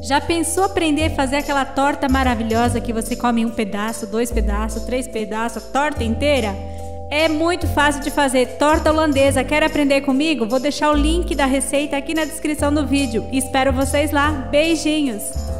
Já pensou aprender a fazer aquela torta maravilhosa que você come um pedaço, 2 pedaços, 3 pedaços, a torta inteira? É muito fácil de fazer, torta holandesa. Quer aprender comigo? Vou deixar o link da receita aqui na descrição do vídeo. Espero vocês lá. Beijinhos!